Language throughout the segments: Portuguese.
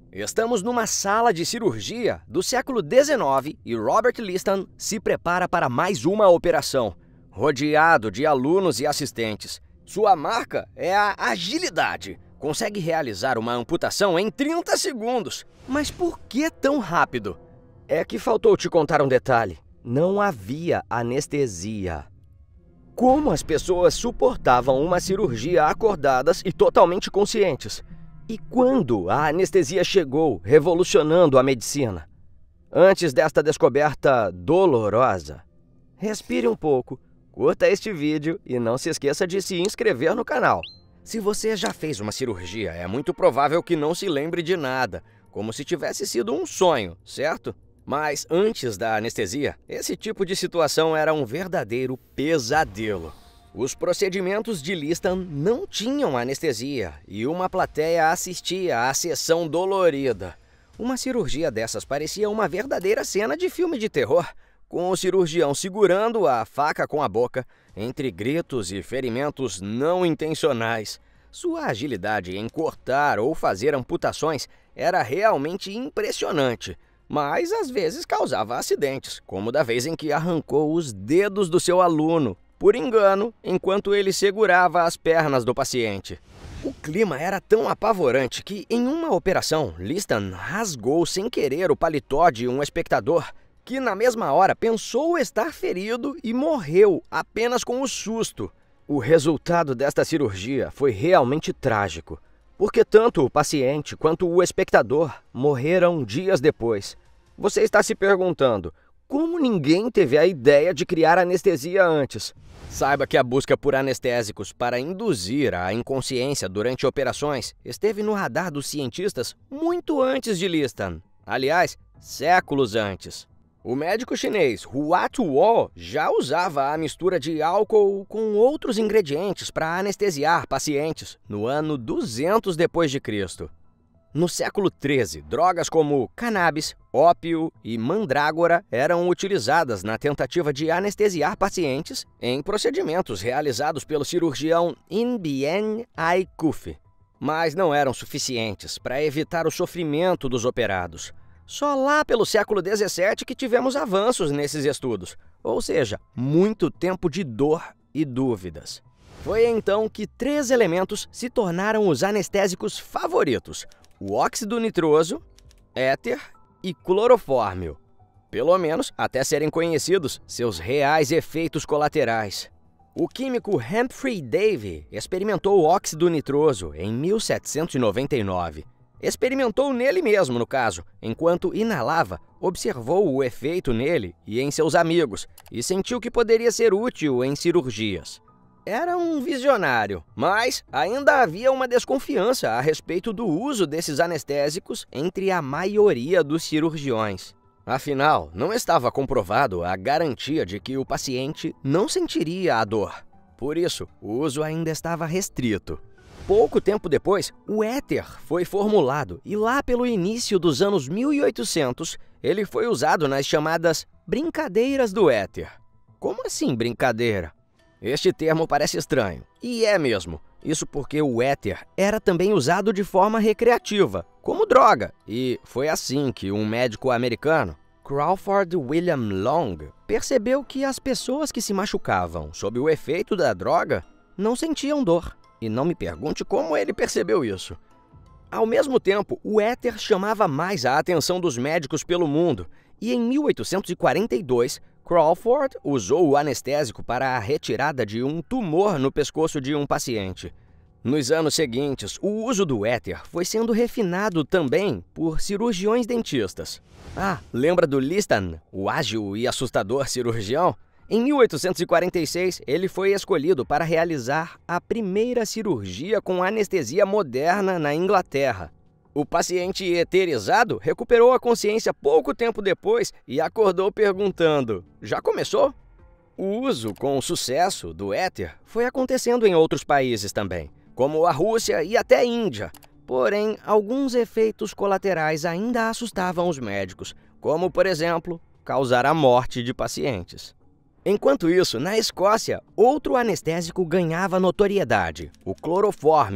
Estamos numa sala de cirurgia do século XIX e Robert Liston se prepara para mais uma operação, rodeado de alunos e assistentes. Sua marca é a agilidade. Consegue realizar uma amputação em 30 segundos. Mas por que tão rápido? É que faltou te contar um detalhe. Não havia anestesia. Como as pessoas suportavam uma cirurgia acordadas e totalmente conscientes? E quando a anestesia chegou, revolucionando a medicina? Antes desta descoberta dolorosa, respire um pouco, curta este vídeo e não se esqueça de se inscrever no canal. Se você já fez uma cirurgia, é muito provável que não se lembre de nada, como se tivesse sido um sonho, certo? Mas antes da anestesia, esse tipo de situação era um verdadeiro pesadelo. Os procedimentos de Liston não tinham anestesia e uma plateia assistia à sessão dolorida. Uma cirurgia dessas parecia uma verdadeira cena de filme de terror, com o cirurgião segurando a faca com a boca, entre gritos e ferimentos não intencionais. Sua agilidade em cortar ou fazer amputações era realmente impressionante, mas às vezes causava acidentes, como da vez em que arrancou os dedos do seu aluno, por engano, enquanto ele segurava as pernas do paciente. O clima era tão apavorante que, em uma operação, Liston rasgou sem querer o paletó de um espectador que, na mesma hora, pensou estar ferido e morreu apenas com o susto. O resultado desta cirurgia foi realmente trágico, porque tanto o paciente quanto o espectador morreram dias depois. Você está se perguntando, como ninguém teve a ideia de criar anestesia antes? Saiba que a busca por anestésicos para induzir a inconsciência durante operações esteve no radar dos cientistas muito antes de Liston. Aliás, séculos antes. O médico chinês Hua Tuo já usava a mistura de álcool com outros ingredientes para anestesiar pacientes no ano 200 depois de Cristo. No século XIII, drogas como cannabis, ópio e mandrágora eram utilizadas na tentativa de anestesiar pacientes em procedimentos realizados pelo cirurgião In Bien Ai Kuf, mas não eram suficientes para evitar o sofrimento dos operados. Só lá pelo século XVII que tivemos avanços nesses estudos, ou seja, muito tempo de dor e dúvidas. Foi então que 3 elementos se tornaram os anestésicos favoritos: o óxido nitroso, éter e clorofórmio. Pelo menos até serem conhecidos seus reais efeitos colaterais. O químico Humphrey Davy experimentou o óxido nitroso em 1799. Experimentou nele mesmo, no caso, enquanto inalava, observou o efeito nele e em seus amigos e sentiu que poderia ser útil em cirurgias. Era um visionário, mas ainda havia uma desconfiança a respeito do uso desses anestésicos entre a maioria dos cirurgiões. Afinal, não estava comprovado a garantia de que o paciente não sentiria a dor. Por isso, o uso ainda estava restrito. Pouco tempo depois, o éter foi formulado e lá pelo início dos anos 1800, ele foi usado nas chamadas brincadeiras do éter. Como assim brincadeira? Este termo parece estranho, e é mesmo. Isso porque o éter era também usado de forma recreativa, como droga, e foi assim que um médico americano, Crawford William Long, percebeu que as pessoas que se machucavam sob o efeito da droga não sentiam dor. E não me pergunte como ele percebeu isso. Ao mesmo tempo, o éter chamava mais a atenção dos médicos pelo mundo, e em 1842, Crawford usou o anestésico para a retirada de um tumor no pescoço de um paciente. Nos anos seguintes, o uso do éter foi sendo refinado também por cirurgiões dentistas. Lembra do Liston, o ágil e assustador cirurgião? Em 1846, ele foi escolhido para realizar a primeira cirurgia com anestesia moderna na Inglaterra. O paciente eterizado recuperou a consciência pouco tempo depois e acordou perguntando: "Já começou?" O uso com sucesso do éter foi acontecendo em outros países também, como a Rússia e até a Índia. Porém, alguns efeitos colaterais ainda assustavam os médicos, como, por exemplo, causar a morte de pacientes. Enquanto isso, na Escócia, outro anestésico ganhava notoriedade, o clorofórmio.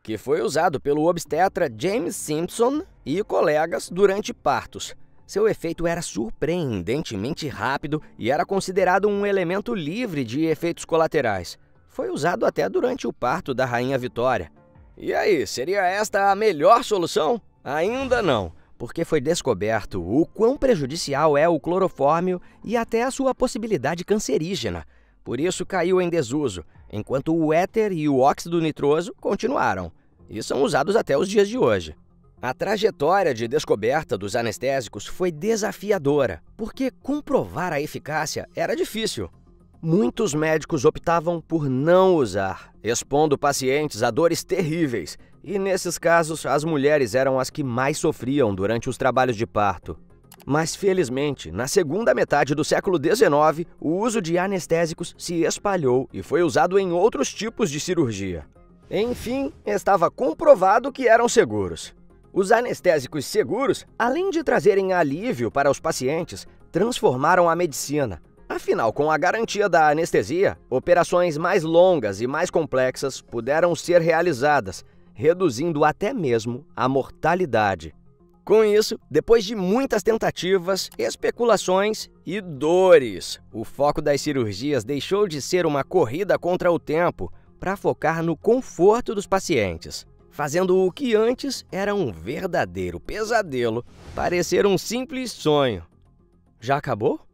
que foi usado pelo obstetra James Simpson e colegas durante partos. Seu efeito era surpreendentemente rápido e era considerado um elemento livre de efeitos colaterais. Foi usado até durante o parto da Rainha Vitória. E aí, seria esta a melhor solução? Ainda não, porque foi descoberto o quão prejudicial é o clorofórmio e até a sua possibilidade cancerígena. Por isso caiu em desuso, enquanto o éter e o óxido nitroso continuaram, e são usados até os dias de hoje. A trajetória de descoberta dos anestésicos foi desafiadora, porque comprovar a eficácia era difícil. Muitos médicos optavam por não usar, expondo pacientes a dores terríveis, e nesses casos as mulheres eram as que mais sofriam durante os trabalhos de parto. Mas, felizmente, na segunda metade do século XIX, o uso de anestésicos se espalhou e foi usado em outros tipos de cirurgia. Enfim, estava comprovado que eram seguros. Os anestésicos seguros, além de trazerem alívio para os pacientes, transformaram a medicina. Afinal, com a garantia da anestesia, operações mais longas e mais complexas puderam ser realizadas, reduzindo até mesmo a mortalidade. Com isso, depois de muitas tentativas, especulações e dores, o foco das cirurgias deixou de ser uma corrida contra o tempo para focar no conforto dos pacientes, fazendo o que antes era um verdadeiro pesadelo parecer um simples sonho. Já acabou?